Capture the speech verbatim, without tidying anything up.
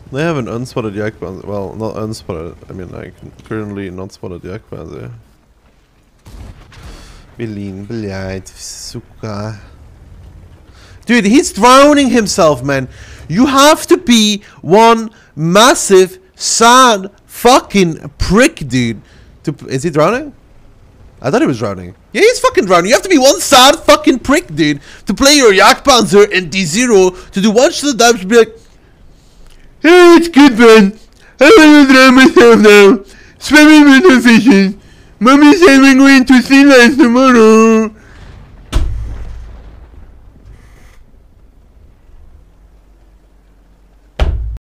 They have an unspotted Jagdpanzer. Well, not unspotted. I mean, like, currently not spotted Jagdpanzer. Berlin, блядь, сука. Dude, he's drowning himself, man. You have to be one massive, sad, fucking prick, dude. To, is he drowning? I thought he was drowning. Yeah, he's fucking drowning. You have to be one sad fucking prick, dude, to play your Jagdpanzer in D zero, to do one shot damage, to be like, hey, it's good, man. I wanna drown myself now. Swimming with the fishes. Mommy said we're going to sea life tomorrow.